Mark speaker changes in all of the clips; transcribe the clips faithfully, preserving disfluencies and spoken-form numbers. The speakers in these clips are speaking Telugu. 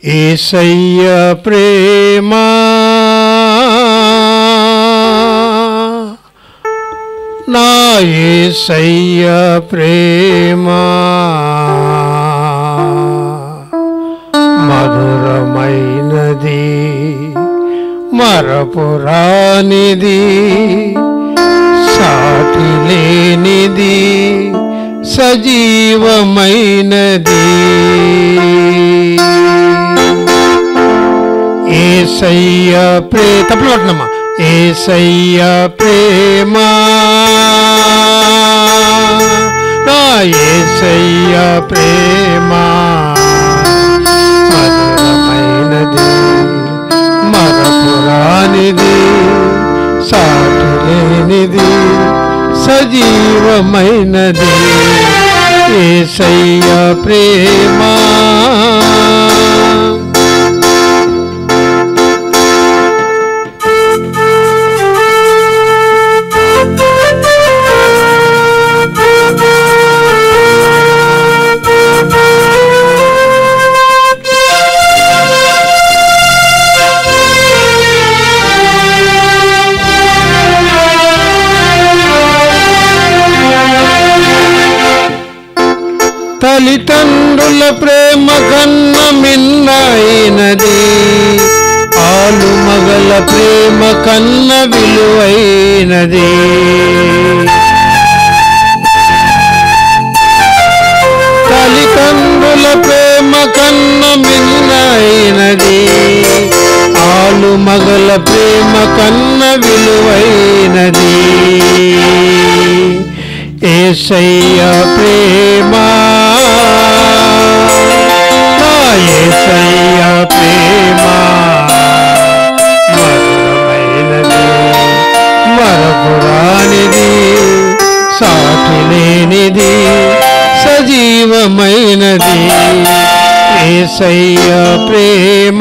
Speaker 1: యేసయ్య ప్రేమ నా యేసయ్య ప్రేమ మధురమైనది మరపురానిది సాటి లేనిది సజీవమైనది యేసయ్య ప్రే తప్పుడు పట్టినమ్మా యేసయ్య ప్రేమ నా యేసయ్య ప్రేమ మధురమైనది మరపురానిది సాటి లేనిది సజీవమైనది యేసయ్య ప్రేమ తల్లిదండ్రుల ప్రేమ కన్న మిన్నైనది ఆలు మగల ప్రేమ కన్న విలువైనది తల్లిదండ్రుల ప్రేమ కన్న మిన్నైనది ఆలు మగల ప్రేమ కన్న విలువైనది యేసయ్య ప్రేమ నా యేసయ్య ప్రేమ మధురమైనది మరపురానిది సాటి లేనిది సజీవమైనది యేసయ్య ప్రేమ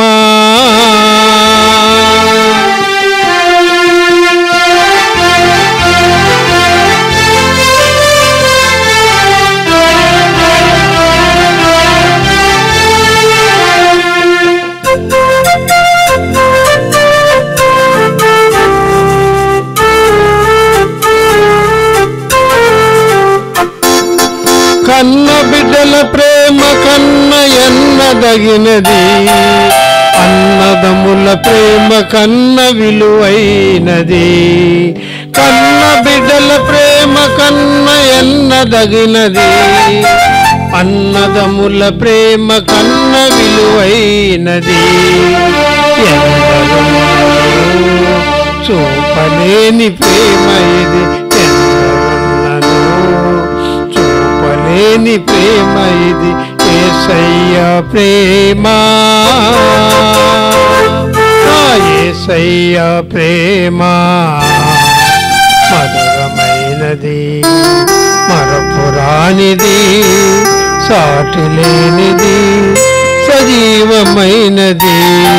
Speaker 1: కన్న బిడ్డల ప్రేమ కన్న ఎన్నదగినది అన్నదమ్ముల ప్రేమ కన్న విలువైనది కన్న బిడ్డల ప్రేమ కన్న ఎన్నదగినది అన్నదమ్ముల ప్రేమ కన్న విలువైనది చూపలేని ప్రేమ ఇది లేని ప్రేమ ఇది యేసయ్య ప్రేమ నా యేసయ్య ప్రేమ మధురమైనది మరపురానిది సాటి లేనిది సజీవమైనది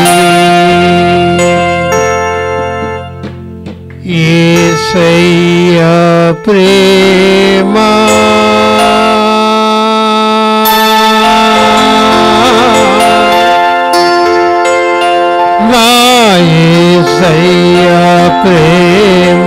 Speaker 1: యేసయ్య ప్రేమ నా యేసయ్య ప్రేమ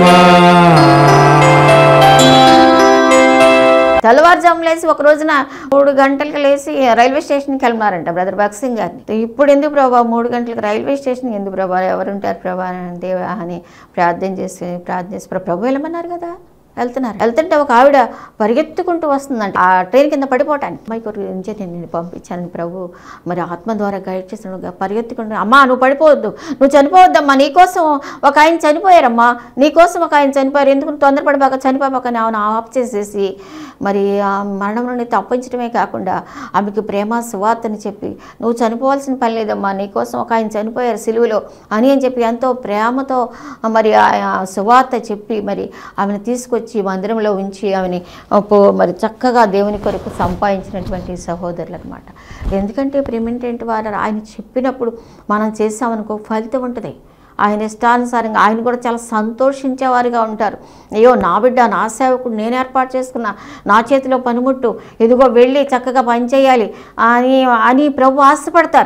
Speaker 2: తెల్లవారుజాము లేసి ఒక రోజున మూడు గంటలకు లేచి రైల్వే స్టేషన్కి వెళ్ళినారంట బ్రదర్ భగత్ సింగ్ గారిని. ఇప్పుడు ఎందుకు ప్రభా మూడు గంటలకు రైల్వే స్టేషన్ ఎందుకు ప్రభా ఎవరుంటారు ప్రభా దేవా అని ప్రార్థన చేసి ప్రార్థన చేసి ప్రభు వెళ్ళమన్నారు కదా, వెళ్తున్నారు. వెళ్తుంటే ఒక ఆవిడ పరిగెత్తుకుంటూ వస్తుందంట ఆ ట్రైన్ కింద పడిపోవటానికి. అమ్మాయి గురించి నేను నిన్ను పంపించాను ప్రభు, మరి ఆత్మ ద్వారా గైడ్ చేస్తున్నాడు. పరిగెత్తుకుంటూ అమ్మా నువ్వు పడిపోవద్దు, నువ్వు చనిపోవద్దమ్మా, నీకోసం ఒక ఆయన చనిపోయారమ్మా, నీకోసం ఒక ఆయన చనిపోయారు, ఎందుకు తొందరపడిపోక చనిపోక ఆమెను ఆఫ్ చేసేసి మరి ఆ మరణం నుండి తప్పించడమే కాకుండా ఆమెకి ప్రేమ సువార్తని చెప్పి నువ్వు చనిపోవాల్సిన పని లేదమ్మా, నీకోసం ఒక ఆయన చనిపోయారు సిలువలో అని అని చెప్పి ఎంతో ప్రేమతో మరి ఆ సువార్త చెప్పి మరి ఆమెను తీసుకొచ్చి మందిరంలో ఉంచి ఆమెని మరి చక్కగా దేవుని కొరకు సంపాదించినటువంటి సహోదరులు అనమాట. ఎందుకంటే ప్రేమేంటంటే వారు ఆయన చెప్పినప్పుడు మనం చేసామనుకో ఫలితం ఉంటుంది. ఆయన ఇష్టానుసారంగా ఆయన కూడా చాలా సంతోషించేవారుగా ఉంటారు. అయ్యో నా బిడ్డ నా సేవకుడు నేను ఏర్పాటు చేసుకున్నా, నా చేతిలో పనిముట్టు, ఇదిగో వెళ్ళి చక్కగా పనిచేయాలి అని అని ప్రభు ఆశపడతారు.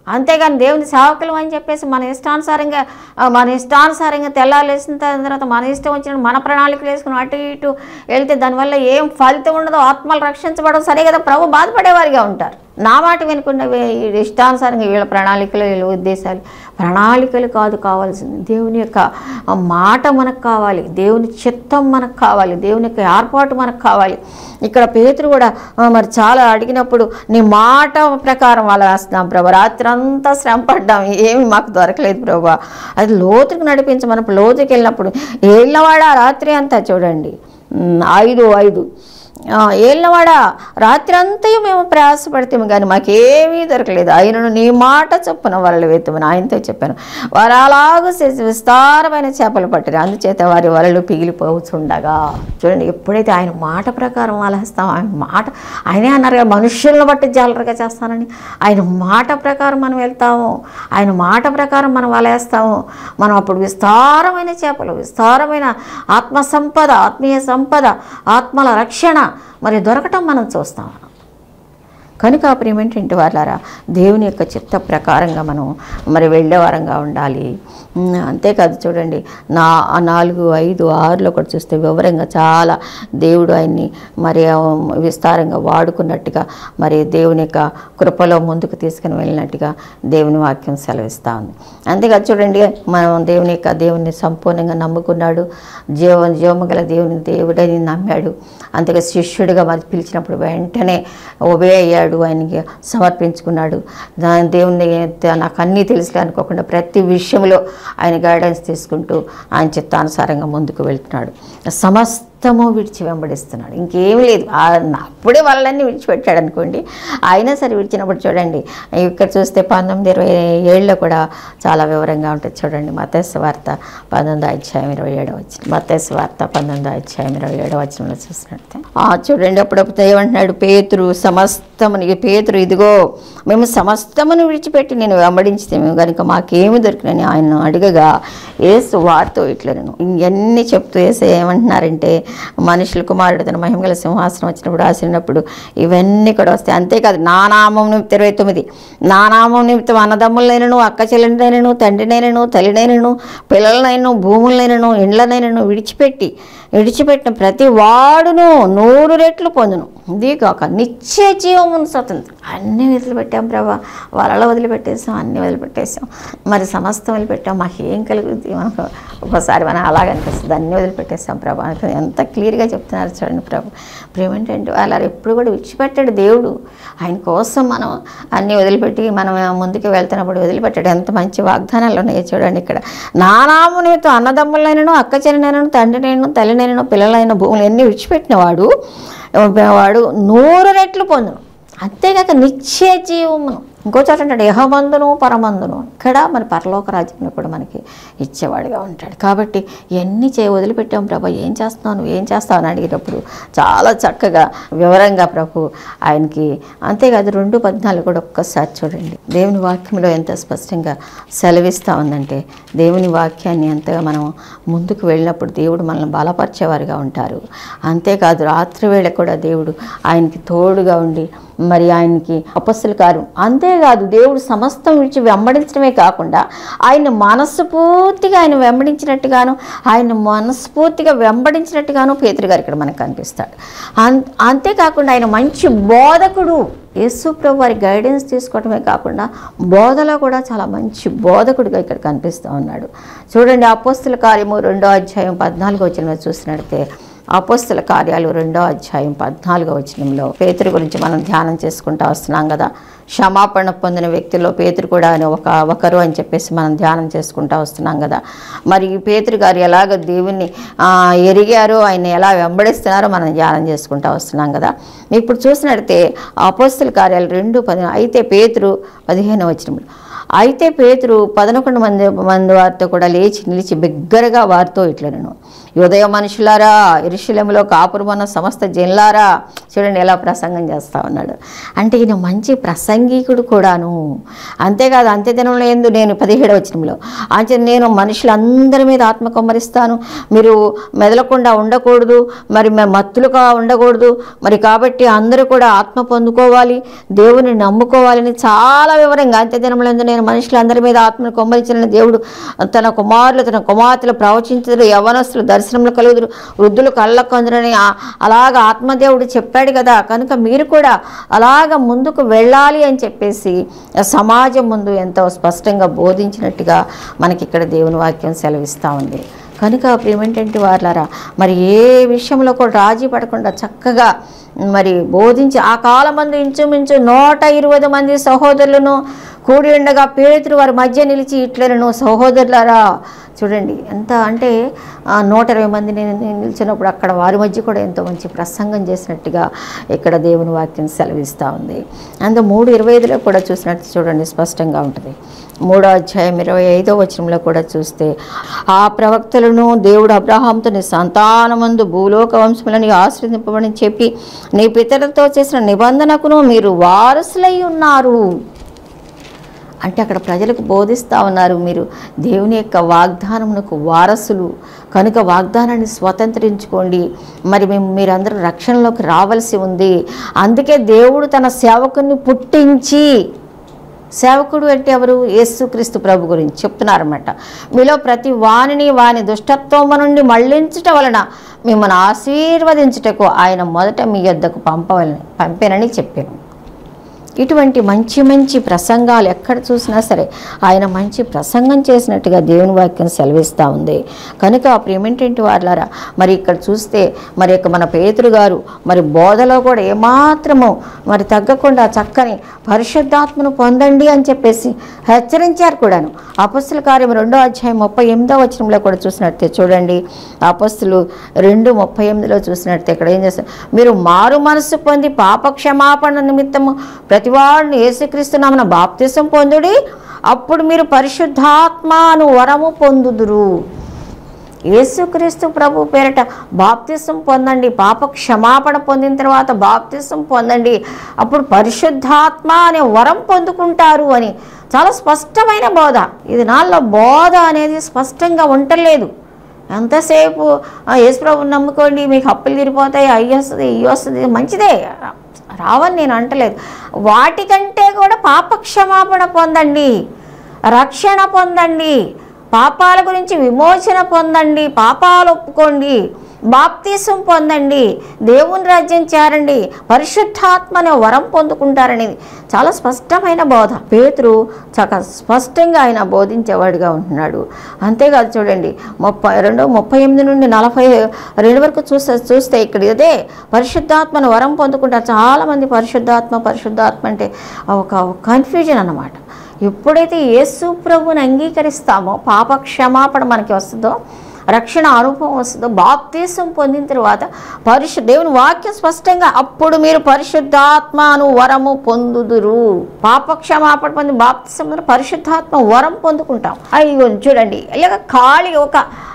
Speaker 2: అంతేగాని దేవుని సేవకులు అని చెప్పేసి మన ఇష్టానుసారంగా మన ఇష్టానుసారంగా తెల్లాలేసిన తర్వాత మన ఇష్టం వచ్చిన మన ప్రణాళికలు వేసుకుని అటు ఇటు వెళ్తే దానివల్ల ఏం ఫలితం ఉండదు, ఆత్మలు రక్షించబడవు. సరే కదా, ప్రభు బాధపడేవారిగా ఉంటారు. నా మాట వినకుండా ఇష్టానుసారంగా వీళ్ళ ప్రణాళికలు వీళ్ళ ఉద్దేశాలు ప్రణాళికలు కాదు కావాల్సింది, దేవుని యొక్క మాట మనకు కావాలి, దేవుని చిత్తం మనకు కావాలి, దేవుని యొక్క ఏర్పాటు మనకు కావాలి. ఇక్కడ పేతురు కూడా మరి చాలా అడిగినప్పుడు నీ మాట ప్రకారం అలా వేస్తున్నాం ప్రభు, రాత్రి అంతా శ్రమ పడ్డాం, ఏమి మాకు దొరకలేదు ప్రభు. అది లోతుకు నడిపించమన్నప్పుడు లోతుకి వెళ్ళినప్పుడు ఏళ్ళవాడ రాత్రి అంతా చూడండి ఐదు ఐదు ఏళ్ళవాడ రాత్రి అంతా మేము ప్రయాసపడతాము కానీ మాకేమీ దొరకలేదు, ఆయనను నీ మాట చొప్పున వలలు వేత్తమని ఆయనతో చెప్పాను. వారు అలాగూ విస్తారమైన చేపలు పట్టారు, అందుచేత వారి వలలు పిగిలిపోతుండగా. చూడండి, ఎప్పుడైతే ఆయన మాట ప్రకారం వలేస్తాం, ఆయన మాట ఆయనే అన్నారు కదా మనుషులను బట్టి జాలరుగా చేస్తానని. ఆయన మాట ప్రకారం మనం వెళ్తాము, ఆయన మాట ప్రకారం మనం వలేస్తాము, మనం అప్పుడు విస్తారమైన చేపలు, విస్తారమైన ఆత్మ సంపద, ఆత్మీయ సంపద, ఆత్మల రక్షణ మరి దొరకటం మనం చూస్తాం. కనుక ప్రియమేంటంటే వాళ్ళారా, దేవుని యొక్క చిత్త ప్రకారంగా మనం మరి వెళ్ళేవారంగా ఉండాలి. అంతేకాదు చూడండి, నా నాలుగు ఐదు ఆరులో కూడా చూస్తే వివరంగా చాలా దేవుడు ఆయన్ని మరి విస్తారంగా వాడుకున్నట్టుగా, మరి దేవుని యొక్క కృపలో ముందుకు తీసుకుని వెళ్ళినట్టుగా దేవుని వాక్యం సెలవిస్తూ ఉంది. అంతేకాదు చూడండి, మనం దేవుని యొక్క దేవుని సంపూర్ణంగా నమ్ముకున్నాడు, జీవ జీవము గల దేవుని దేవుడని నమ్మాడు. అంతేగా శిష్యుడిగా మరి పిలిచినప్పుడు వెంటనే ఒబే అయ్యాడు, ఆయనకి సమర్పించుకున్నాడు. దాని దేవుని నాకు అన్నీ తెలుసు అనుకోకుండా ప్రతి విషయంలో ఆయన గైడెన్స్ తీసుకుంటూ ఆయన చిత్తానుసారంగా ముందుకు వెళ్తున్నాడు. సమస్తము విడిచి వెంబడిస్తున్నాడు, ఇంకేమీ లేదు. అప్పుడే వాళ్ళన్నీ విడిచిపెట్టాడు అనుకోండి, అయినా సరే విడిచినప్పుడు చూడండి ఇక్కడ చూస్తే పంతొమ్మిది ఇరవై ఏళ్ళలో కూడా చాలా వివరంగా ఉంటుంది. చూడండి, మత్తయి వార్త పంతొమ్మిదో అధ్యాయం ఇరవై ఏడవ వచ్చిన మత్తయి వార్త పంతొమ్మిదో అధ్యాయం ఇరవై ఏడవ వచనంలో చూసినట్టే చూడండి, అప్పుడప్పుడు ఏమంటున్నాడు, పేతురు సమస్తముని పేతురు ఇదిగో మేము సమస్తమును విడిచిపెట్టి నేను వెంబడించితేమేమో కనుక మాకేమి దొరికినని ఆయన అడగగా యేసు వారితో ఇట్లను ఇవన్నీ చెప్తూ యేసు ఏమంటున్నారంటే, మనుషుల కుమారుడు తన మహిమగల సింహాసనం వచ్చినప్పుడు ఆసినప్పుడు ఇవన్నీ కూడా వస్తాయి. అంతేకాదు నా నామం నిమిత్తం ఇరవై తొమ్మిది నా నామం నిమిత్తం అన్నదమ్ములనైనను అక్క చెల్లెలనైనను తండ్రినైనను తల్లినైనను పిల్లలనైనను భూములనైనను ఇండ్లనైనను విడిచిపెట్టి విడిచిపెట్టిన ప్రతి వాడును నూరు రెట్లు పొందును, ఇది కాక నిత్య జీవమును స్వతంత్రం. అన్నీ వదిలిపెట్టాం ప్రభా, వలలో వదిలిపెట్టేసాం, అన్నీ వదిలిపెట్టేసాం, మరి సమస్తం వదిలిపెట్టాం, మాకేం కలుగుతుంది మనకు ఒకసారి మనం అలాగనిపిస్తుంది, అన్నీ వదిలిపెట్టేసాం ప్రభా. ఎంత క్లియర్గా చెప్తున్నారు చూడండి ప్రభు. ప్రేమేంటంటే అలా ఎప్పుడు కూడా విడిచిపెట్టాడు దేవుడు, ఆయన కోసం మనం అన్నీ వదిలిపెట్టి మనం ముందుకు వెళ్తున్నప్పుడు వదిలిపెట్టాడు. ఎంత మంచి వాగ్దానాలు ఉన్నాయో చూడండి. ఇక్కడ నానాము నిమిత్తం అన్నదమ్ములైనను అక్క చెల్లెనైనను తండ్రినైనను తల్లినైనను పిల్లలైన భూములు ఎన్ని విడిచిపెట్టిన వాడు వాడు నూరు రెట్లు పొందును, అంతేగాక నిత్య జీవమును. ఇంకో చోట అంటాడు యెహోవందును పరమందును, ఇక్కడ మన పరలోక రాజ్యంలో కూడా మనకి ఇచ్చేవాడిగా ఉంటాడు. కాబట్టి ఎన్ని చే వదిలిపెట్టాం ప్రభు, ఏం చేస్తున్నావు నువ్వు ఏం చేస్తావు అని అడిగినప్పుడు చాలా చక్కగా వివరంగా ప్రభు ఆయనకి. అంతేకాదు రెండు పద్నాలుగు కూడా ఒక్కసారి చూడండి, దేవుని వాక్యంలో ఎంత స్పష్టంగా సెలవిస్తూ ఉందంటే, దేవుని వాక్యాన్ని ఎంతగా మనం ముందుకు వెళ్ళినప్పుడు దేవుడు మనల్ని బలపరిచేవారుగా ఉంటారు. అంతేకాదు రాత్రి వేళ కూడా దేవుడు ఆయనకి తోడుగా ఉండి మరి ఆయనకి అపొస్తలుల కార్యం. అంతేకాదు దేవుడు సమస్తం విడిచి వెంబడించడమే కాకుండా ఆయన మనస్ఫూర్తిగా ఆయన వెంబడించినట్టుగాను ఆయన మనస్ఫూర్తిగా వెంబడించినట్టుగాను పేతురు గారు ఇక్కడ మనకు కనిపిస్తాడు. అంతేకాకుండా ఆయన మంచి బోధకుడు, యేసు ప్రభు వారి గైడెన్స్ తీసుకోవడమే కాకుండా బోధలో కూడా చాలా మంచి బోధకుడిగా ఇక్కడ కనిపిస్తూ ఉన్నాడు. చూడండి, అపొస్తలుల కార్యము రెండో అధ్యాయం పద్నాలుగో వచనంలో చూసినట్టే, అపొస్తలుల కార్యాలు రెండో అధ్యాయం పద్నాలుగో వచనంలో పేతురు గురించి మనం ధ్యానం చేసుకుంటూ వస్తున్నాం కదా. క్షమాపణ పొందిన వ్యక్తుల్లో పేతురు కూడా ఒక ఒకరు అని చెప్పేసి మనం ధ్యానం చేసుకుంటూ వస్తున్నాం కదా. మరి పేతురు గారు ఎలాగ దేవుణ్ణి ఎరిగారో, ఆయన ఎలా వెంబడిస్తున్నారో మనం ధ్యానం చేసుకుంటూ వస్తున్నాం కదా. ఇప్పుడు చూసినట్టే అపొస్తలుల కార్యాలు రెండు పది అయితే పేతురు పదిహేను వచనంలో అయితే పేతురు పదకొండు మంది మంది వారితో కూడా లేచి నిలిచి బిగ్గరగా వారితో ఇట్లనెను, యోదయ మనుషులారా, యెరూషలేములో కాపురమన్న సమస్త జనులారా, చూడండి ఎలా ప్రసంగం చేస్తూ ఉన్నాడు. అంటే ఈయన మంచి ప్రసంగికుడు కూడాను. అంతేకాదు, అంత్యదినంలో ఎందు నేను పదిహేడు వచనంలో అంటే నేను మనుషులందరి మీద ఆత్మ కొమ్మరిస్తాను, మీరు మెదలకుండా ఉండకూడదు, మరి మత్తులుగా ఉండకూడదు, మరి కాబట్టి అందరూ కూడా ఆత్మ పొందుకోవాలి, దేవుని నమ్ముకోవాలని చాలా వివరంగా అంత్యదినంలో ఎందు నేను మనుషులందరి మీద ఆత్మను కొమ్మరించిన దేవుడు తన కుమారులు తన కుమార్తెలు ప్రవచించుదురు, యవనస్తులు దర్శనములు కలుగుదురు, వృద్ధులు కళ్ళ కొందరని అలాగ ఆత్మదేవుడు చెప్పాడు కదా. కనుక మీరు కూడా అలాగ ముందుకు వెళ్ళాలి అని చెప్పేసి సమాజం ముందు ఎంతో స్పష్టంగా బోధించినట్టుగా మనకి ఇక్కడ దేవుని వాక్యం సెలవిస్తూ ఉంది. కనుక ప్రియమేంటంటే వార్లారా, మరి ఏ విషయంలో కూడా రాజీ పడకుండా చక్కగా మరి బోధించి ఆ కాలమందు ఇంచుమించు నూట ఇరవై మంది సహోదరులను కూడి ఉండగా పేతురు వారి మధ్య నిలిచి ఇట్లను, సహోదరులారా, చూడండి ఎంత అంటే నూట ఇరవై మంది నేను నిలిచినప్పుడు అక్కడ వారి మధ్య కూడా ఎంతో మంచి ప్రసంగం చేసినట్టుగా ఇక్కడ దేవుని వాక్యం సెలవిస్తూ ఉంది. అందు మూడు ఇరవై ఐదులో కూడా చూసినట్టు చూడండి స్పష్టంగా ఉంటుంది. మూడో అధ్యాయం ఇరవై ఐదో వచనంలో కూడా చూస్తే, ఆ ప్రవక్తలను దేవుడు అబ్రహాముతో నీ సంతానమందు భూలోక వంశములను ఆశ్రయింపబడి చెప్పి నీ పితరులతో చేసిన నిబంధనకును మీరు వారసులై ఉన్నారు. అంటే అక్కడ ప్రజలకు బోధిస్తూ ఉన్నారు, మీరు దేవుని యొక్క వాగ్దానమునకు వారసులు కనుక వాగ్దానాన్ని స్వతంత్రించుకోండి, మరి మేము మీరందరూ రక్షణలోకి రావాల్సి ఉంది. అందుకే దేవుడు తన సేవకుని పుట్టించి, సేవకుడు అంటే ఎవరు? యేసుక్రీస్తు ప్రభు గురించి చెప్తున్నారన్నమాట. మీలో ప్రతి వాణిని వాని దుష్టత్వము నుండి మళ్లించుట వలన మిమ్మల్ని ఆశీర్వదించుటకు ఆయన మొదట మీ యొద్దకు పంపవలని పంపానని చెప్పాను. ఇటువంటి మంచి మంచి ప్రసంగాలు ఎక్కడ చూసినా సరే ఆయన మంచి ప్రసంగం చేసినట్టుగా దేవుని వాక్యం సెలవిస్తూ ఉంది. కనుక ప్రియమేంటంటే వార్లారా, మరి ఇక్కడ చూస్తే మరి యొక్క మన పేతురు గారు మరి బోధలో కూడా ఏమాత్రము మరి తగ్గకుండా చక్కని పరిశుద్ధాత్మను పొందండి అని చెప్పేసి హెచ్చరించారు కూడాను. అపొస్తలుల కార్యం రెండో అధ్యాయం ముప్పై ఎనిమిదో వచనంలో కూడా చూసినట్టే చూడండి, అపొస్తలు రెండు ముప్పై ఎనిమిదిలో చూసినట్టే ఇక్కడ ఏం చేస్తారు, మీరు మారు మనసు పొంది పాప క్షమాపణ నిమిత్తము ప్రతివాడిని యేసుక్రీస్తు నామమున బాప్తిసం పొందుడి, అప్పుడు మీరు పరిశుద్ధాత్మను వరము పొందుదురు. యేసుక్రీస్తు ప్రభు పేరట బాప్తిసం పొందండి, పాప క్షమాపణ పొందిన తర్వాత బాప్తిసం పొందండి, అప్పుడు పరిశుద్ధాత్మ అనే వరం పొందుకుంటారు అని చాలా స్పష్టమైన బోధ. ఇది నాలో బోధ అనేది స్పష్టంగా ఉండలేదు. ఎంతసేపు యేసుప్రభుని నమ్ముకోండి, మీకు అప్పులు తీరిపోతాయి, అయ్యి వస్తుంది ఇవి వస్తుంది, మంచిదే, రావని నేను అంటలేదు. వాటికంటే కూడా పాప క్షమాపణ పొందండి, రక్షణ పొందండి, పాపాల గురించి విమోచన పొందండి, పాపాలు ఒప్పుకోండి, బాప్తిసం పొందండి, దేవుని రాజ్యం చేరండి, పరిశుద్ధాత్మనే వరం పొందుకుంటారనేది చాలా స్పష్టమైన బోధ. పేతురు చాలా స్పష్టంగా ఆయన బోధించేవాడిగా ఉంటున్నాడు. అంతేకాదు చూడండి, ముప్పై రెండు ముప్పై ఎనిమిది నుండి నలభై రెండు వరకు చూస్తే చూస్తే ఇక్కడ ఇదే పరిశుద్ధాత్మను వరం పొందుకుంటారు. చాలామంది పరిశుద్ధాత్మ పరిశుద్ధాత్మ అంటే ఒక కన్ఫ్యూజన్ అన్నమాట. ఎప్పుడైతే యేసు ప్రభువుని అంగీకరిస్తామో పాప క్షమాపణ మనకి వస్తుందో, రక్షణ అనుభవం వస్తుందో, బాప్తిసం పొందిన తర్వాత పరిశు దేవుని వాక్యం స్పష్టంగా అప్పుడు మీరు పరిశుద్ధాత్మను వరము పొందుదురు. పాప క్షమాపణ పొంది బాప్తిసం పరిశుద్ధాత్మ వరం పొందుకుంటాం. అయ్యో చూడండి, ఇలాగ ఖాళీ ఒక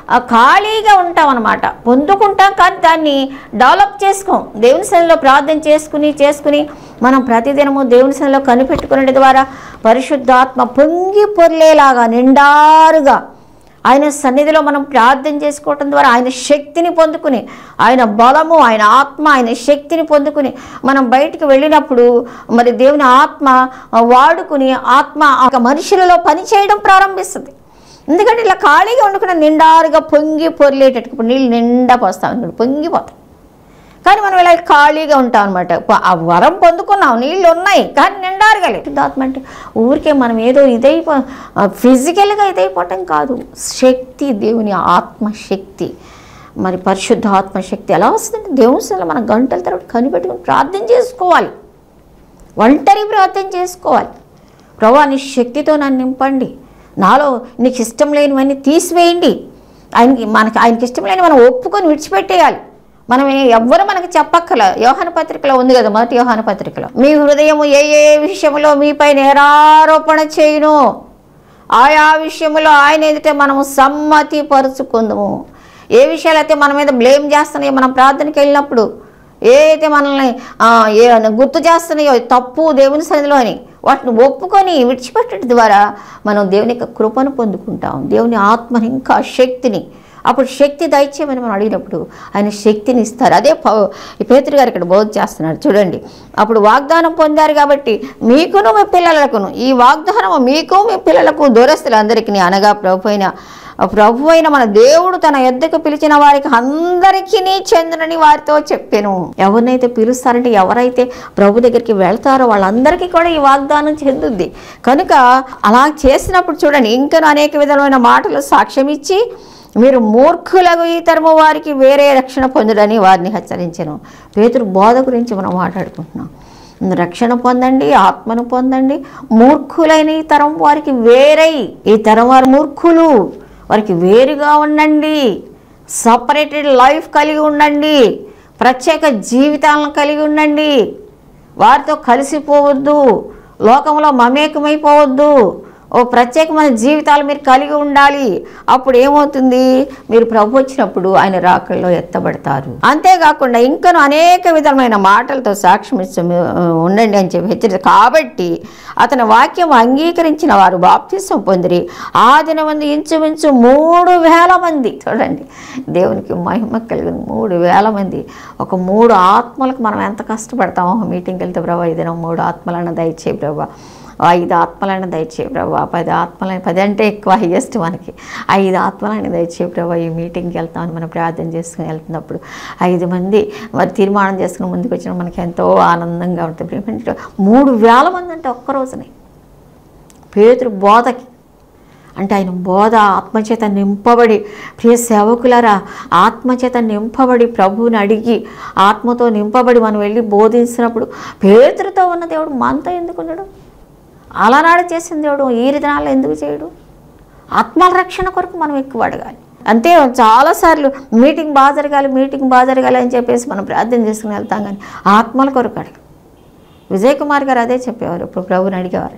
Speaker 2: ఖాళీగా ఉంటాం అన్నమాట. పొందుకుంటాం కానీ దాన్ని డెవలప్ చేసుకోం. దేవుని సన్నిధిలో ప్రార్థన చేసుకుని చేసుకుని మనం ప్రతిదినము దేవుని సన్నిధిలో కనిపెట్టుకునే ద్వారా పరిశుద్ధాత్మ పొంగి పొర్లేలాగా నిండారుగా ఆయన సన్నిధిలో మనం ప్రార్థన చేసుకోవటం ద్వారా ఆయన శక్తిని పొందుకుని, ఆయన బలము, ఆయన ఆత్మ, ఆయన శక్తిని పొందుకుని మనం బయటికి వెళ్ళినప్పుడు మరి దేవుని ఆత్మ వాడుకుని ఆత్మ ఒక మనుషులలో పనిచేయడం ప్రారంభిస్తుంది. ఎందుకంటే ఇలా ఖాళీగా ఉండకుండా నిండారుగా పొంగి పొర్లేటట్టు, ఇప్పుడు నీళ్ళు నిండా పోస్తాం, పొంగిపోతాం. కానీ మనం ఇలా ఖాళీగా ఉంటాం అనమాట. ఆ వరం పొందుకున్నాం, నీళ్ళు ఉన్నాయి కానీ నిండారుగా లేదు. శుద్ధాత్మ అంటే ఊరికే మనం ఏదో ఇదైపో ఫిజికల్గా ఇదైపోవటం కాదు, శక్తి, దేవుని ఆత్మశక్తి. మరి పరిశుద్ధ ఆత్మశక్తి ఎలా వస్తుందంటే దేవుని సన్నిధిలో మన గంటల తర్వాత కనిపెట్టుకుని ప్రార్థన చేసుకోవాలి, ఒంటరి ప్రార్థన చేసుకోవాలి. ప్రభువా నీ శక్తితో నన్ను నింపండి, నాలో నీకు ఇష్టం లేనివన్నీ తీసివేయండి. ఆయనకి మనకి ఆయనకి ఇష్టం లేని మనం ఒప్పుకొని విడిచిపెట్టేయాలి. మనం ఎవ్వరు మనకి చెప్పక్కల. యోహాను పత్రికలో ఉంది కదా, మొదటి యోహాను పత్రికలో, మీ హృదయము ఏ ఏ విషయంలో మీపై నేరారోపణ చేయును ఆయా విషయంలో ఆయన ఎదుట మనము సమ్మతి పరుచుకుందాము. ఏ విషయాలు అయితే మన మీద బ్లేమ్ చేస్తున్నాయో మనం ప్రార్థనకి వెళ్ళినప్పుడు, ఏ అయితే మనల్ని ఏ గుర్తు చేస్తున్నాయో తప్పు దేవుని సన్నిధిలో అని వాటిని ఒప్పుకొని విడిచిపెట్టడం ద్వారా మనం దేవుని యొక్క కృపను పొందుకుంటాం, దేవుని ఆత్మని ఇంకా శక్తిని. అప్పుడు శక్తి దయచేయమని మనం అడిగినప్పుడు ఆయన శక్తిని ఇస్తారు. అదే పేతురు గారు ఇక్కడ బోధ చేస్తున్నారు చూడండి. అప్పుడు వాగ్దానం పొందారు కాబట్టి మీకును మీ పిల్లలకును, ఈ వాగ్దానం మీకు మీ పిల్లలకు దూరస్తులందరికీ అనగా ప్రభు అయిన ప్రభు అయిన మన దేవుడు తన యొద్దకు పిలిచిన వారికి అందరికీ చెందునని వారితో చెప్పాను. ఎవరినైతే పిలుస్తారంటే ఎవరైతే ప్రభు దగ్గరికి వెళ్తారో వాళ్ళందరికీ కూడా ఈ వాగ్దానం చెందుద్ది. కనుక అలా చేసినప్పుడు చూడండి, ఇంకా అనేక విధమైన మాటలు సాక్ష్యం ఇచ్చి మీరు మూర్ఖులకు ఈ తరము వారికి వేరే రక్షణ పొందుడని వారిని హెచ్చరించాను. పేతురు బోధ గురించి మనం మాట్లాడుకుంటున్నాం. రక్షణ పొందండి, ఆత్మను పొందండి, మూర్ఖులైన ఈ తరం వారికి వేరై, ఈ తరం వారు మూర్ఖులు, వారికి వేరుగా ఉండండి, సపరేటెడ్ లైఫ్ కలిగి ఉండండి, ప్రత్యేక జీవితాలను కలిగి ఉండండి, వారితో కలిసిపోవద్దు, లోకంలో మమేకమైపోవద్దు, ఓ ప్రత్యేకమైన జీవితాలు మీరు కలిగి ఉండాలి. అప్పుడు ఏమవుతుంది, మీరు ప్రభు వచ్చినప్పుడు ఆయన రాకల్లో ఎత్తబడతారు. అంతేకాకుండా ఇంకను అనేక విధమైన మాటలతో సాక్ష్యం ఉండండి అని చెప్పి హెచ్చరి. కాబట్టి అతని వాక్యం అంగీకరించిన వారు బాప్తిసం పొందిరి. ఆ దినమందు ఇంచుమించు మూడు వేల మంది. చూడండి, దేవునికి మహిమ కలిగిన మూడు వేల మంది. ఒక మూడు ఆత్మలకు మనం ఎంత కష్టపడతామో మీటింగ్కి వెళ్తే ప్రభా ఈ దినం మూడు ఆత్మలను దయచేయి ప్రభా, ఐదు ఆత్మలను దయచేయి ప్రభా, పది ఆత్మలని, పది అంటే ఎక్కువ హైయెస్ట్ మనకి, ఐదు ఆత్మలని దయచేయి ప్రభా ఈ మీటింగ్కి వెళ్తామని మనం ప్రార్థన చేసుకుని వెళ్తున్నప్పుడు ఐదు మంది మరి తీర్మానం చేసుకుని ముందుకు వచ్చిన మనకి ఎంతో ఆనందంగా ఉంటుంది. మూడు వేల మంది అంటే ఒక్కరోజునే పేతురు బోధకి అంటే ఆయన బోధ ఆత్మచేత నింపబడి, ప్రియ సేవకులారా ఆత్మచేత నింపబడి ప్రభువుని అడిగి ఆత్మతో నింపబడి మనం వెళ్ళి బోధించినప్పుడు పేతురుతో ఉన్న దేవుడు మనతో ఎందుకు ఉండడు? అలనాడు చేసిన దేవుడు ఈ దినాల్లో ఎందుకు చేయడు? ఆత్మల రక్షణ కొరకు మనం ఎక్కువ అడగాలి. అంతే, చాలాసార్లు మీటింగ్ బాగా జరగాలి మీటింగ్ బాగా జరగాలి అని చెప్పేసి మనం ప్రార్థన చేసుకుని వెళ్తాం, కానీ ఆత్మల కొరకు అడగాలి. విజయ్ కుమార్ గారు అదే చెప్పేవారు, ఇప్పుడు ప్రభుని అడిగేవారు,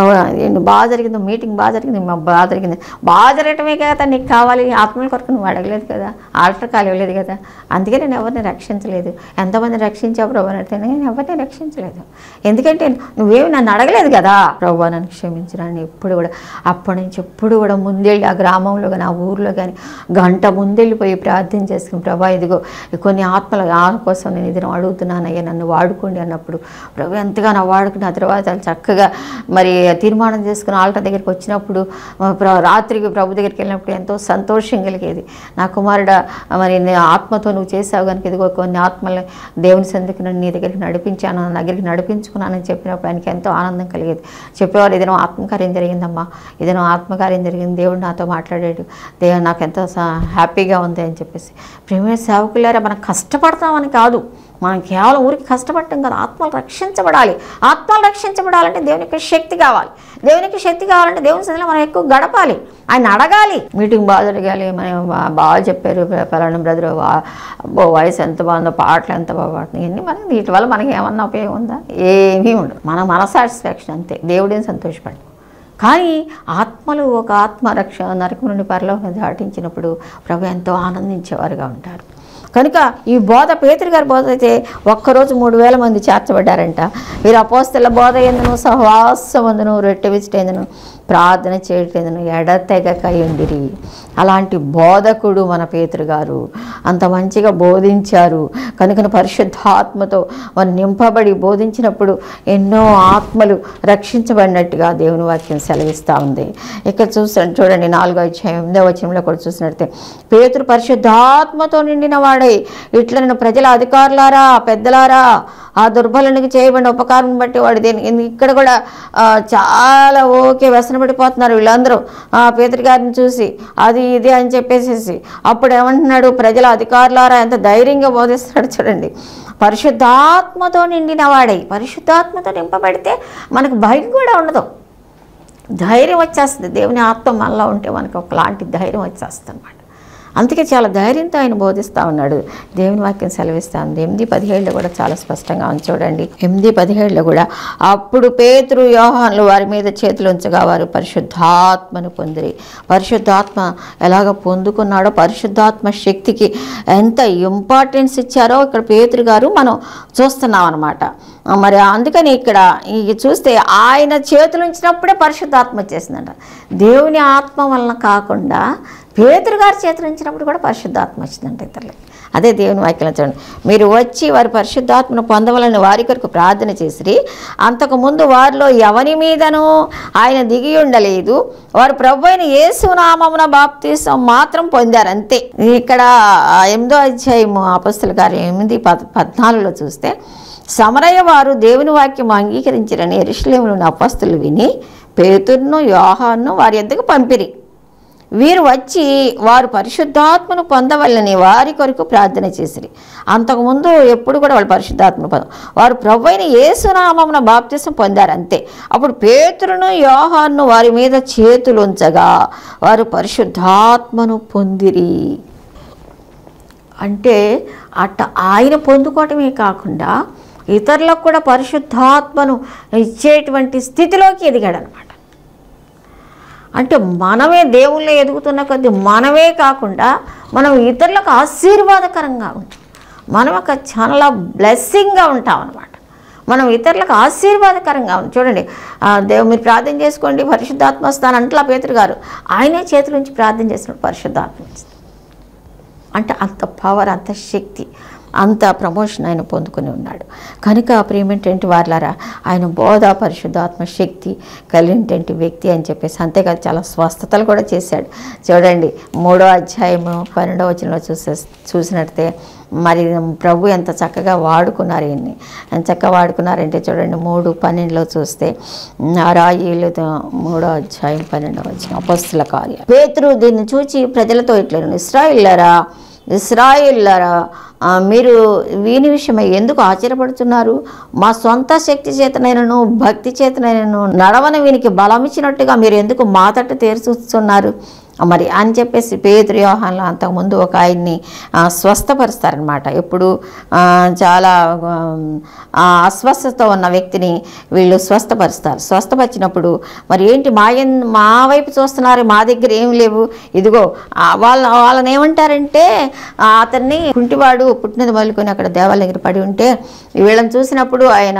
Speaker 2: బాగా జరిగింది మీటింగ్ బాగా జరిగింది బాగా జరిగింది బాగా జరగటమే కదా నీకు కావాలి, ఆత్మల కొరకు నువ్వు అడగలేదు కదా, ఆల్టర్ కాల్ ఇవ్వలేదు కదా, అందుకే నేను ఎవరిని రక్షించలేదు. ఎంతమంది రక్షించావు ప్రభు అంటే నేను ఎవరిని రక్షించలేదు, ఎందుకంటే నువ్వేమి నన్ను అడగలేదు కదా. ప్రభు నన్ను క్షమించడానికి ఎప్పుడు కూడా అప్పటి నుంచి ఎప్పుడు కూడా ముందెళ్ళి ఆ గ్రామంలో కానీ ఆ ఊరిలో కానీ గంట ముందెళ్ళిపోయి ప్రార్థన చేసుకుని ప్రభా ఇదిగో కొన్ని ఆత్మల ఆ కోసం నేను ఇది అడుగుతున్నానయ్యా నన్ను వాడుకోండి అన్నప్పుడు ప్రభు ఎంతగానో వాడుకుని ఆ తర్వాత చక్కగా మరి తీర్మానం చేసుకుని ఆల్టర్ దగ్గరికి వచ్చినప్పుడు రాత్రికి ప్రభు దగ్గరికి వెళ్ళినప్పుడు ఎంతో సంతోషం కలిగేది. నా కుమారుడు మరి ఆత్మతో నువ్వు చేసావు కనుక ఇదిగో కొన్ని ఆత్మల్ని దేవుని సందుకు నన్ను నీ దగ్గరికి నడిపించాను, నా దగ్గరికి నడిపించుకున్నానని చెప్పినప్పుడు ఆయనకి ఎంతో ఆనందం కలిగేది. చెప్పేవారు ఇదేనో ఆత్మకార్యం జరిగిందమ్మా, ఇదేనో ఆత్మకార్యం జరిగింది, దేవుడు నాతో మాట్లాడాడు, దేవుడు నాకు ఎంతో హ్యాపీగా ఉంది అని చెప్పేసి. ప్రేమ సేవకులారా మనం కష్టపడతామని కాదు, మనం కేవలం ఊరికి కష్టపడటం కదా, ఆత్మలు రక్షించబడాలి. ఆత్మలు రక్షించబడాలంటే దేవునికి శక్తి కావాలి, దేవునికి శక్తి కావాలంటే దేవుని సన్నిధిలో మనం ఎక్కువ గడపాలి, ఆయన అడగాలి. మీటింగ్ బాగా జరగాలి, మనం బాగా చెప్పారు పలానా బ్రదర్ వాయిస్ ఎంత బాగుందో, పాటలు ఎంత బాగా పాడుతున్నాయి, ఇవన్నీ మనం వీటి వల్ల మనకి ఏమన్నా ఉపయోగం ఉందా? ఏమీ ఉండదు. మన మన సాటిస్ఫాక్షన్ అంతే, దేవుడేం సంతోషపడు. కానీ ఆత్మలు ఒక ఆత్మ రక్ష నరకం నుండి పరలోకం దాటించినప్పుడు ప్రభు ఎంతో ఆనందించేవారుగా ఉంటారు. కనుక ఈ బోధ పేతురు గారి బోధ అయితే ఒక్కరోజు మూడు వేల మంది చేర్చబడ్డారంట. వీరు అపోస్తల బోధ ఎందును సహవాసమందును రొట్టె విచ్చటేందును ప్రార్థన చేయటేందును ఎడతెగక ఉండిరి. అలాంటి బోధకుడు మన పేతురు గారు అంత మంచిగా బోధించారు. కనుక పరిశుద్ధాత్మతో వారు నింపబడి బోధించినప్పుడు ఎన్నో ఆత్మలు రక్షించబడినట్టుగా దేవుని వాక్యం సెలవిస్తూ ఉంది. ఇక్కడ చూస్తాను చూడండి, నాలుగో అధ్యాయం ఎనిమిదో వచనంలో కూడా చూసినట్టే పేతురు పరిశుద్ధాత్మతో నిండిన వాడై ఇట్లా నేను ప్రజల అధికారులారా పెద్దలారా ఆ దుర్బలునికి చేయబడిన ఉపకారం బట్టి వాడు దేని ఇక్కడ కూడా చాలా ఓకే వ్యసనపడిపోతున్నారు వీళ్ళందరూ పేతురు గారిని చూసి అది ఇది అని చెప్పేసేసి. అప్పుడు ఏమంటున్నాడు, ప్రజల అధికారులారా ఎంత ధైర్యంగా బోధిస్తాడు చూడండి. పరిశుద్ధాత్మతో నిండిన వాడై, పరిశుద్ధాత్మతో నింపబడితే మనకు భయం కూడా ఉండదు, ధైర్యం వచ్చేస్తుంది. దేవుని ఆత్మ మనలో ఉంటే మనకు ఒకలాంటి ధైర్యం వచ్చేస్తుంది అన్నమాట. అందుకే చాలా ధైర్యంతో ఆయన బోధిస్తూ ఉన్నాడు. దేవుని వాక్యం సెలవిస్తూ ఉంది. ఎనిమిది పదిహేడులో కూడా చాలా స్పష్టంగా ఉంది చూడండి. ఎనిమిది పదిహేడులో కూడా అప్పుడు పేతురు యోహానులు వారి మీద చేతులు ఉంచగా వారు పరిశుద్ధాత్మను పొందిరి. పరిశుద్ధాత్మ ఎలాగ పొందుకున్నాడో, పరిశుద్ధాత్మ శక్తికి ఎంత ఇంపార్టెన్స్ ఇచ్చారో ఇక్కడ పేతురు గారు మనం చూస్తున్నాం అన్నమాట. మరి అందుకని ఇక్కడ ఈ చూస్తే ఆయన చేతులు ఉంచినప్పుడే పరిశుద్ధాత్మ వచ్చేసిందంట. దేవుని ఆత్మ వలన కాకుండా పేతురు గారి చేతులు ఉంచినప్పుడు కూడా పరిశుద్ధాత్మ వచ్చిందంట ఇతరులకి. అదే దేవుని వాక్యం చూడండి. మీరు వచ్చి వారి పరిశుద్ధాత్మను పొందవలని వారి కొరకు ప్రార్థన చేసిరి. అంతకుముందు వారిలో ఎవరి మీదనూ ఆయన దిగి ఉండలేదు. వారు ప్రభు అయిన యేసు నామమున బాప్తిసం మాత్రం పొందారు అంతే. ఇక్కడ ఎనిమిదో అధ్యాయము అపొస్తలుల కార్యం ఎనిమిది పద్ పద్నాలుగులో చూస్తే సమరయ వారు దేవుని వాక్యం అంగీకరించిరని యెరూషలేములోని అపొస్తలులు విని పేతురును యోహానును వారి యొద్దకు పంపిరి. వీరు వచ్చి వారు పరిశుద్ధాత్మను పొందవలని వారి కొరకు ప్రార్థన చేసిరి. అంతకుముందు ఎప్పుడు కూడా వాళ్ళు పరిశుద్ధాత్మను పొంద వారు ప్రభు అయిన యేసు నామమున బాప్తిసం పొందారు అంతే. అప్పుడు పేతురును యోహానును వారి మీద చేతులు ఉంచగా వారు పరిశుద్ధాత్మను పొందిరి. అంటే అట్ట ఆయన పొందుకోవటమే కాకుండా ఇతరులకు కూడా పరిశుద్ధాత్మను ఇచ్చేటువంటి స్థితిలోకి ఎదిగాడు అనమాట. అంటే మనమే దేవుళ్ళే ఎదుగుతున్న కొద్దీ మనమే కాకుండా మనం ఇతరులకు ఆశీర్వాదకరంగా ఉంటాం. మనం ఒక చాలా బ్లెస్సింగ్గా ఉంటాం అన్నమాట. మనం ఇతరులకు ఆశీర్వాదకరంగా ఉంటాం. చూడండి, దేవు మీరు ప్రార్థన చేసుకోండి పరిశుద్ధాత్మ వస్తాను అంటలా పేతురు గారు ఆయనే చేతుల నుంచి ప్రార్థన చేసినప్పుడు పరిశుద్ధాత్మ వస్తుంది. అంటే అంత పవర్, అంత శక్తి, అంత ప్రమోషన్ ఆయన పొందుకుని ఉన్నాడు. కనుక ప్రియమైనటువంటి వారలారా ఆయన బోధ పరిశుద్ధాత్మ శక్తి కలిగినటువంటి వ్యక్తి అని చెప్పేసి, అంతేకాదు చాలా స్వస్థతలు కూడా చేశాడు. చూడండి మూడో అధ్యాయము పన్నెండవ వచనంలో చూసే చూసినట్టే మరి ప్రభు ఎంత చక్కగా వాడుకున్నారు ఈయన్ని. ఎంత చక్కగా వాడుకున్నారంటే చూడండి మూడు పన్నెండులో చూస్తే రాయిలు మూడో అధ్యాయం పన్నెండవ వచనం అపొస్తలుల కార్యం. పేతురు దీన్ని చూచి ప్రజలతో ఇట్లను ఇశ్రాయేలులారా ఇశ్రాయేలులారా మీరు వీని విషయమై ఎందుకు ఆశ్చర్యపడుతున్నారు? మా సొంత శక్తి చేతనైనను భక్తి చేతనైనను నడవని వీనికి బలం ఇచ్చినట్టుగా మీరు ఎందుకు మా తట్టు తేరుస్తున్నారు మరి అని చెప్పేసి పేతురు యోహానులు అంతకుముందు ఒక ఆయన్ని స్వస్థపరుస్తారనమాట. ఎప్పుడు చాలా అస్వస్థత ఉన్న వ్యక్తిని వీళ్ళు స్వస్థపరుస్తారు. స్వస్థపరిచినప్పుడు మరి ఏంటి మా మా వైపు చూస్తున్నారు, మా దగ్గర ఏం లేవు, ఇదిగో వాళ్ళ వాళ్ళని ఏమంటారంటే అతన్ని కుంటివాడు పుట్టినది మొదలుకొని అక్కడ దేవాలయం దగ్గర పడి ఉంటే వీళ్ళని చూసినప్పుడు ఆయన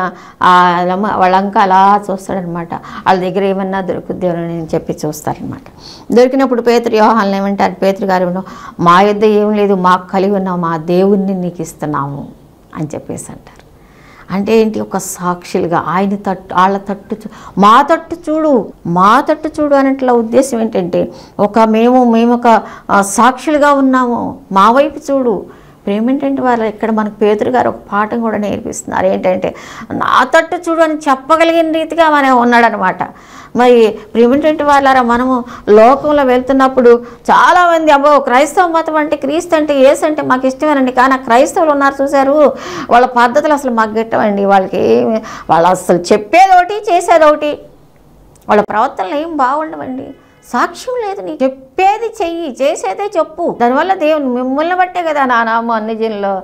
Speaker 2: వాళ్ళంక అలా చూస్తాడనమాట. వాళ్ళ దగ్గర ఏమన్నా దొరుకుద్దేమని చెప్పి చూస్తారనమాట. దొరికినప్పుడు పేతురు యోహానులు ఏమంటారు, పేతురు గారు మా యొద్ద ఏం లేదు, మాకు కలిగి ఉన్నాం, మా దేవుణ్ణి నీకు ఇస్తున్నాము అని చెప్పేసి అంటారు. అంటే ఏంటి, ఒక సాక్షులుగా ఆయన తట్టు వాళ్ళ తట్టు మా తట్టు చూడు మా తట్టు చూడు అన్నట్ల ఉద్దేశం ఏంటంటే ఒక మేము మేము ఒక సాక్షులుగా ఉన్నాము, మా వైపు చూడు. ప్రేమ ఏంటంటే వాళ్ళు ఇక్కడ మనకు పేతురు గారు ఒక పాఠం కూడా నేర్పిస్తున్నారు. ఏంటంటే నా తట్టు చూడు అని చెప్పగలిగిన రీతిగా మన ఉన్నాడనమాట. మరి ప్రేమేంటంటే వాళ్ళారా మనము లోకంలో వెళ్తున్నప్పుడు చాలామంది అబ్బో క్రైస్తవ మతం అంటే క్రీస్తు అంటే యేసు అంటే మాకు ఇష్టమేనండి, కానీ క్రైస్తవులు ఉన్నారు చూశారు వాళ్ళ పద్ధతులు అసలు మాకు గిట్టవండి, వాళ్ళకి ఏమి వాళ్ళు అసలు చెప్పేది ఒకటి చేసేది ఒకటి, వాళ్ళ ప్రవర్తనలు ఏం బాగుండవండి, సాక్ష్యం లేదు, నీ చెప్పేది చెయ్యి చేసేదే చెప్పు. దానివల్ల దేవుని మిమ్మల్ని బట్టే కదా నా నామం అన్ని జనుల్లో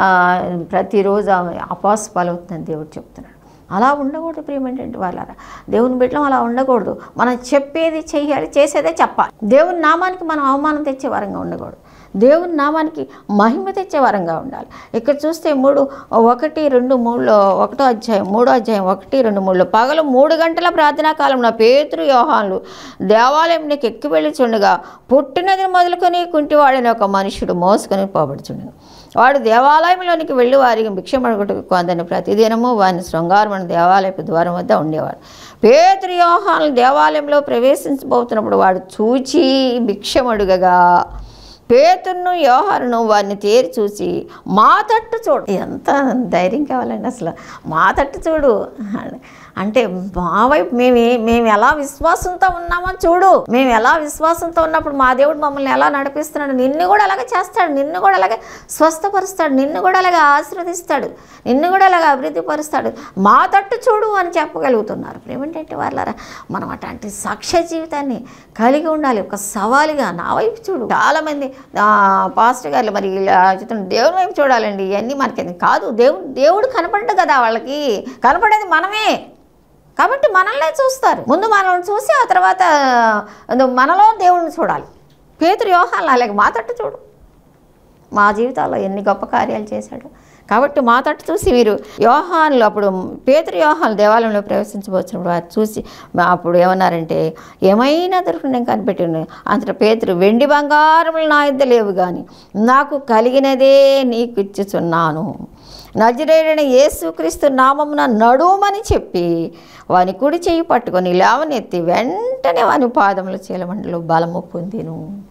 Speaker 2: ప్రతిరోజు అపోస్తలు అవుతుందని దేవుడు చెప్తున్నాడు. అలా ఉండకూడదు ప్రియమైనటువంటి వాళ్ళారా, దేవుని బిడ్డలం అలా ఉండకూడదు. మనం చెప్పేది చెయ్యాలి, చేసేదే చెప్పాలి. దేవుని నామానికి మనం అవమానం తెచ్చే వరంగా ఉండకూడదు, దేవుని నామానికి మహిమ తెచ్చే వరంగా ఉండాలి. ఇక్కడ చూస్తే మూడు ఒకటి రెండు మూడులో ఒకటో అధ్యాయం మూడో అధ్యాయం ఒకటి రెండు మూడులో పగలు మూడు గంటల ప్రార్థనా కాలంలో పేతురు యోహానులు దేవాలయంలోకి ఎక్కి వెళ్ళిచుండగా పుట్టినది మొదలుకొని కుంటివాడని ఒక మనుషుడు మోసుకొని పోబడుచుండెను. వాడు దేవాలయంలోనికి వెళ్ళి వారికి భిక్షమడుగుటకు కొందని ప్రతిదినము వారిని శృంగారమైన దేవాలయపు ద్వారం వద్ద ఉండేవాడు. పేతురు యోహానులు దేవాలయంలో ప్రవేశించబోతున్నప్పుడు వాడు చూచి భిక్షమడుగగా పేతురును యోహానును వారిని తేరి చూసి మా తట్టు చూడు. ఎంత ధైర్యం కావాలండి అసలు, మా తట్టు చూడు అంటే మా వైపు మేము మేము ఎలా విశ్వాసంతో ఉన్నామో చూడు, మేము ఎలా విశ్వాసంతో ఉన్నప్పుడు మా దేవుడు మమ్మల్ని ఎలా నడిపిస్తున్నాడు, నిన్ను కూడా అలాగే చేస్తాడు, నిన్ను కూడా అలాగే స్వస్థపరుస్తాడు, నిన్ను కూడా అలాగే ఆశీర్వదిస్తాడు, నిన్ను కూడా అలాగే అభివృద్ధి పరుస్తాడు, మా తట్టు చూడు అని చెప్పగలుగుతున్నారు. ఏమిటంటే వాళ్ళారా, మనం అట్లాంటి సాక్ష్య జీవితాన్ని కలిగి ఉండాలి. ఒక సవాలుగా నా వైపు చూడు. చాలామంది పాస్టర్ గారు మరి ఇలా చెప్తున్నారు, దేవుని వైపు చూడాలండి, ఇవన్నీ మనకి కాదు. దేవుడు దేవుడు కనపడ్డు కదా, వాళ్ళకి కనపడేది మనమే కాబట్టి మనల్నే చూస్తారు. ముందు మనల్ని చూసి ఆ తర్వాత మనలో దేవుడిని చూడాలి. పేతురు యోహాను అలాగే మా తట్టు చూడు, మా జీవితాల్లో ఎన్ని గొప్ప కార్యాలు చేశాడు కాబట్టి మా తట్టు చూసి వీరు యోహానులు అప్పుడు పేతురు యోహాను దేవాలయంలో ప్రవేశించబోచ్చినప్పుడు వారు చూసి అప్పుడు ఏమన్నారంటే, ఏమైనా దొరుకుతుంది నేను కనిపెట్టిన అంతటా పేతురు, వెండి బంగారములు నా యొద్ద లేవు కానీ నాకు కలిగినదే నీకు ఇచ్చుచున్నాను, నజరేయుడైన యేసుక్రీస్తు నామమున నడుమని చెప్పి వాని కుడి చెయ్యి పట్టుకొని లేవనెత్తి వెంటనే వాని పాదముల చీలమండలో బలము పొందెను.